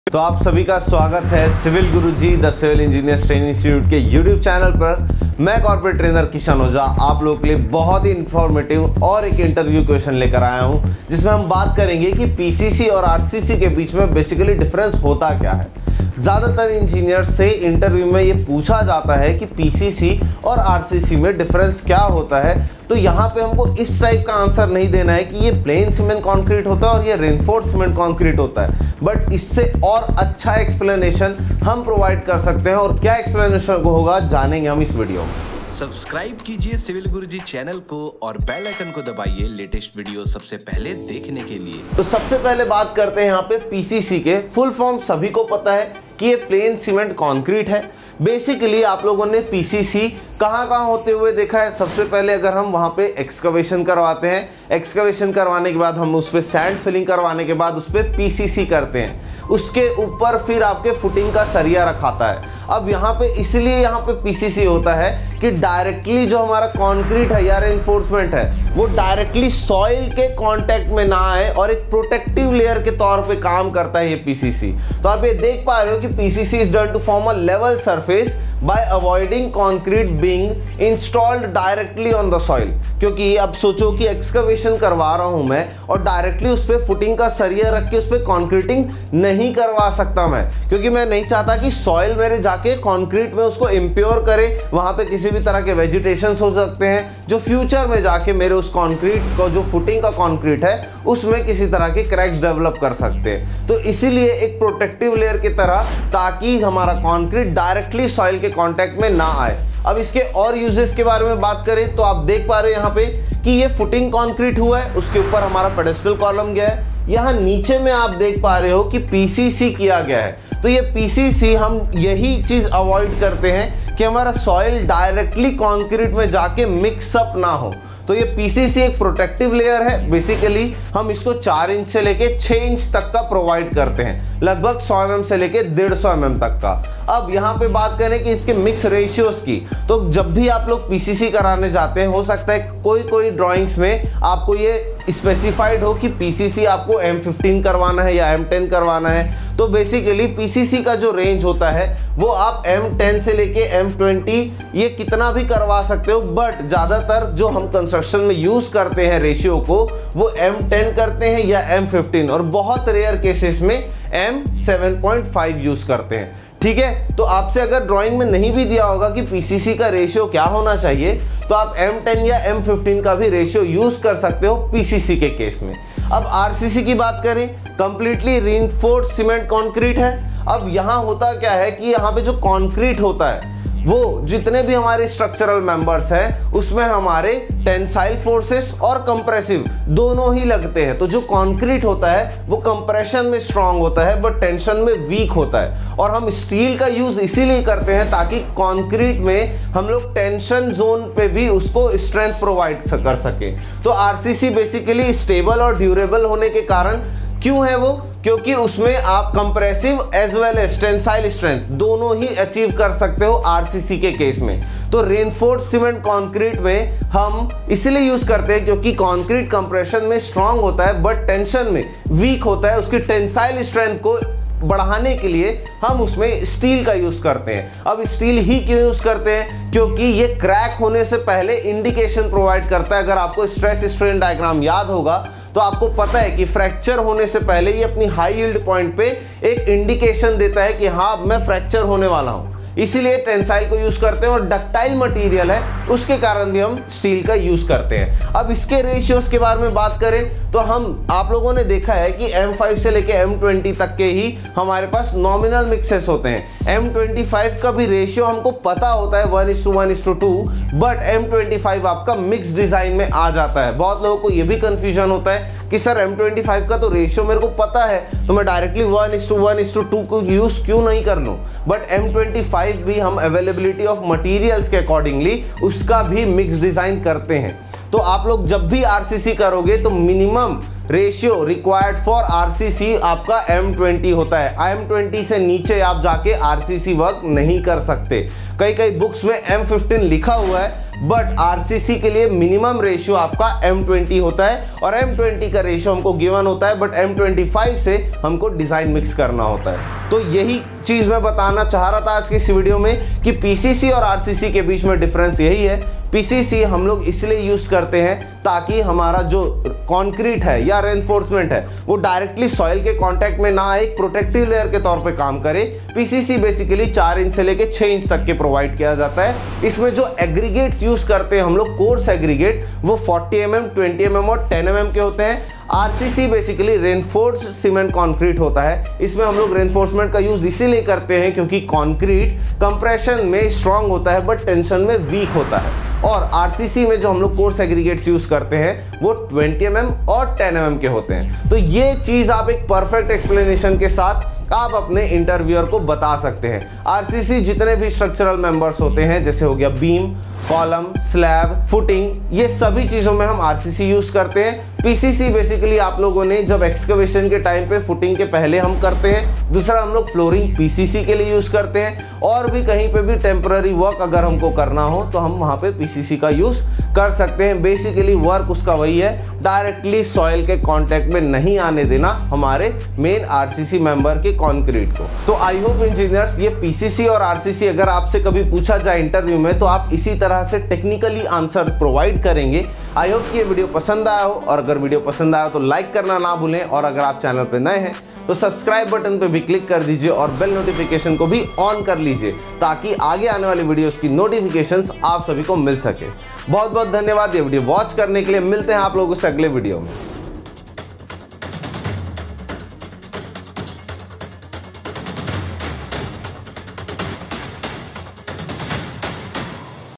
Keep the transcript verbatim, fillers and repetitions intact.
तो आप सभी का स्वागत है civil Guruji the civil engineers training institute के यूट्यूब चैनल पर। मैं कॉर्पोरेट ट्रेनर किशन ओझा आप लोगों के लिए बहुत ही इंफॉर्मेटिव और एक इंटरव्यू क्वेश्चन लेकर आया हूं, जिसमें हम बात करेंगे कि पीसीसी और आरसीसी के बीच में बेसिकली डिफरेंस होता क्या है। ज़्यादातर इंजीनियर से इंटरव्यू में ये पूछा जाता है कि पीसीसी और आरसीसी में डिफरेंस क्या होता है, तो यहाँ पे हमको इस टाइप का आंसर नहीं देना है कि ये प्लेन सीमेंट कंक्रीट होता है और ये रेनफोर्स्ड सीमेंट कंक्रीट होता है, बट इससे और अच्छा एक्सप्लेनेशन हम प्रोवाइड कर सकते हैं। और क्या एक्सप्लेनेशन होगा जानेंगे हम इस वीडियो में। सब्सक्राइब कीजिए सिविल गुरुजी चैनल को और बेल आइकन को दबाइए लेटेस्ट वीडियो सबसे पहले देखने के लिए। तो सबसे पहले बात करते हैं यहाँ पे पीसीसी के फुल फॉर्म। सभी को पता है कि ये प्लेन सीमेंट कंक्रीट है। बेसिकली आप लोगों ने पीसीसी कहाँ कहाँ होते हुए देखा है। सबसे पहले अगर हम वहाँ पे एक्सकवेशन करवाते हैं, एक्सकवेशन करवाने के बाद हम उस पर सैंड फिलिंग करवाने के बाद उस पर पीसीसी करते हैं, उसके ऊपर फिर आपके फुटिंग का सरिया रखाता है। अब यहाँ पे इसलिए यहाँ पे पीसीसी होता है कि डायरेक्टली जो हमारा कंक्रीट है या रेनफोर्समेंट है वो डायरेक्टली सॉइल के कांटेक्ट में ना आए और एक प्रोटेक्टिव लेयर के तौर पे काम करता है ये पीसीसी। तो आप ये देख पा रहे हो कि PCC is done to form a level surface by avoiding concrete being installed directly on the soil। क्योंकि अब सोचो कि एक्सकवेशन करवा रहा हूं मैं और डायरेक्टली उस पर फुटिंग का सरिया रख के उस पर कॉन्क्रीटिंग नहीं करवा सकता मैं, क्योंकि मैं नहीं चाहता कि सॉइल मेरे जाके कॉन्क्रीट में उसको इम्प्योर करे। वहां पे किसी भी तरह के वेजिटेशन हो सकते हैं जो फ्यूचर में जाके मेरे उस कॉन्क्रीट को, जो फुटिंग का कॉन्क्रीट है, उसमें किसी तरह के क्रैक्स डेवलप कर सकते हैं। तो इसीलिए एक प्रोटेक्टिव लेयर की तरह, ताकि हमारा कॉन्क्रीट डायरेक्टली सॉइल के कांटेक्ट में ना आए। अब इसके और यूजेस के बारे में बात करें तो आप देख पा रहे हो यहाँ पे कि ये फुटिंग कंक्रीट हुआ है, उसके ऊपर हमारा पेडेस्टल कॉलम गया है। यहाँ नीचे में आप देख पा रहे हो कि पीसीसी किया गया है। तो ये पीसीसी हम यही चीज अवॉइड करते हैं कि हमारा सॉइल डायरेक्टली कंक्रीट में जाके मिक्सअप ना हो। तो ये पीसीसी एक प्रोटेक्टिव लेयर है। बेसिकली हम इसको चार इंच से लेके छह इंच तक का प्रोवाइड करते हैं, लगभग सौ एम एम से लेके डेढ़ सौ एम एम तक का। अब यहाँ पे बात करें कि इसके मिक्स रेशियोज की, तो जब भी आप लोग पीसीसी कराने जाते हैं, हो सकता है कोई कोई ड्राइंग्स में आपको ये स्पेसिफाइड हो कि पीसीसी आपको एम फिफ्टीन करवाना है या एम टेन करवाना है। तो बेसिकली पीसीसी का जो रेंज होता है वो आप एम टेन से लेके एम ट्वेंटी ये कितना भी करवा सकते हो, बट ज़्यादातर जो हम कंस्ट्रक्शन में यूज करते हैं रेशियो को वो एम टेन करते हैं या एम फिफ्टीन, और बहुत रेयर केसेस में M seven point five use करते हैं। ठीक है, तो आपसे अगर ड्राइंग में नहीं भी दिया होगा कि पीसीसी का रेशियो क्या होना चाहिए, तो आप एम टेन या एम फिफ्टीन का भी रेशियो यूज कर सकते हो पीसीसी के केस में। अब आरसीसी की बात करें, कंप्लीटली रीइंफोर्स्ड सीमेंट कंक्रीट है। अब यहाँ होता क्या है कि यहाँ पे जो कंक्रीट होता है वो जितने भी हमारे स्ट्रक्चरल मेंबर्स हैं उसमें हमारे टेंसाइल फोर्सेस और कंप्रेसिव दोनों ही लगते हैं। तो जो कंक्रीट होता है वो कंप्रेशन में स्ट्रांग होता है बट टेंशन में वीक होता है, और हम स्टील का यूज इसीलिए करते हैं ताकि कंक्रीट में हम लोग टेंशन जोन पे भी उसको स्ट्रेंथ प्रोवाइड कर सके। तो आरसीसी बेसिकली स्टेबल और ड्यूरेबल होने के कारण क्यों है वो, क्योंकि उसमें आप compressive as well as tensile strength दोनों ही अचीव कर सकते हो आरसीसी के केस में। तो रेनफोर्स्ड सीमेंट कंक्रीट में हम इसलिए यूज करते हैं क्योंकि कंक्रीट कंप्रेशन में स्ट्रांग होता है बट टेंशन में वीक होता है। उसकी टेंसाइल स्ट्रेंथ को बढ़ाने के लिए हम उसमें स्टील का यूज करते हैं। अब स्टील ही क्यों यूज करते हैं, क्योंकि ये क्रैक होने से पहले इंडिकेशन प्रोवाइड करता है। अगर आपको स्ट्रेस स्ट्रेन डायग्राम याद होगा तो आपको पता है कि फ्रैक्चर होने से पहले ये अपनी हाई यील्ड पॉइंट पे एक इंडिकेशन देता है कि हाँ मैं फ्रैक्चर होने वाला हूं, इसीलिए टेंसाइल को यूज करते हैं। और डक्टाइल मटेरियल है उसके कारण भी हम स्टील का यूज करते हैं। अब इसके रेशियोज के बारे में बात करें तो हम आप लोगों ने देखा है कि एम फाइव से लेके एम ट्वेंटी तक के ही हमारे पास नॉमिनल मिक्सेस होते हैं। एम ट्वेंटी फाइव का भी रेशियो हमको पता होता है one is to one is to two, but M twenty five आपका मिक्स डिजाइन में आ जाता है। बहुत लोगों को यह भी कंफ्यूजन होता है कि सर एम ट्वेंटी फाइव का तो रेशियो मेरे को पता है तो मैं directly one is to one is to two को यूज क्यों नहीं कर लूं, बट एम ट्वेंटी फाइव भी हम अवेलेबिलिटी ऑफ मटेरियल्स के अकॉर्डिंगली उसका भी मिक्स डिजाइन करते हैं। तो आप लोग जब भी आरसीसी करोगे तो minimum ratio required for RCC आपका एम ट्वेंटी होता है। एम ट्वेंटी से नीचे आप जाके आरसीसी वर्क नहीं कर सकते। कई कई बुक्स में एम फिफ्टीन लिखा हुआ है बट आरसीसी के लिए मिनिमम रेशियो आपका एम ट्वेंटी होता है और एम ट्वेंटी का रेशियो हमको गिवन होता है, बट एम ट्वेंटी फाइव से हमको डिजाइन मिक्स करना होता है। तो यही चीज मैं बताना चाह रहा था आज के इस वीडियो में कि पीसीसी और आरसीसी के बीच में डिफरेंस यही है। पीसीसी हम लोग इसलिए यूज करते हैं ताकि हमारा जो कंक्रीट है या रेनफोर्समेंट है वो डायरेक्टली सॉइल के कांटेक्ट में ना आए, एक प्रोटेक्टिव लेयर के तौर पे काम करे। पीसीसी बेसिकली चार इंच से लेके छह इंच तक के प्रोवाइड किया जाता है। इसमें जो एग्रीगेट्स यूज करते हैं हम लोग कोर्स एग्रीगेट, वो forty M M, twenty M M और टेन एम एम के होते हैं। RCC basically reinforced cement concrete होता है। इसमें हम लोग रेनफोर्समेंट का यूज इसीलिए करते हैं क्योंकि कंक्रीट कंप्रेशन में स्ट्रांग होता है बट टेंशन में वीक होता है। और आरसीसी में जो हम लोग कोर्स एग्रीगेट्स यूज करते हैं वो ट्वेंटी एम एम और टेन एम एम के होते हैं। तो ये चीज आप एक परफेक्ट एक्सप्लेनेशन के साथ आप अपने इंटरव्यूअर को बता सकते हैं। आरसीसी जितने भी स्ट्रक्चरल मेंबर्स होते हैं, जैसे हो गया बीम, कॉलम, स्लैब, फुटिंग, ये सभी चीजों में हम आरसीसी यूज करते हैं। पीसीसी बेसिकली आप लोगों ने जब एक्सकवेशन के टाइम पे फुटिंग के पहले हम करते हैं। दूसरा हम लोग फ्लोरिंग पीसीसी के लिए यूज करते हैं, और भी कहीं पे भी टेम्पररी वर्क अगर हमको करना हो तो हम वहां पे पीसीसी का यूज कर सकते हैं। बेसिकली वर्क उसका वही है, डायरेक्टली सॉइल के कांटेक्ट में नहीं आने देना हमारे मेन आरसीसी मेंबर के कंक्रीट को। तो आई होप इंजीनियर्स ये पीसीसी और आरसीसी अगर आपसे कभी पूछा जाए इंटरव्यू में तो आप इसी तरह से टेक्निकली आंसर प्रोवाइड करेंगे। आई होप कि ये वीडियो पसंद आया हो, और अगर वीडियो पसंद आया तो लाइक करना ना भूलें, और अगर आप चैनल पे नए हैं तो सब्सक्राइब बटन पे भी क्लिक कर दीजिए और बेल नोटिफिकेशन को भी ऑन कर लीजिए ताकि आगे आने वाली वीडियोस की नोटिफिकेशंस आप सभी को मिल सके। बहुत बहुत धन्यवाद ये वीडियो वॉच करने के लिए। मिलते हैं आप लोगों से अगले वीडियो में।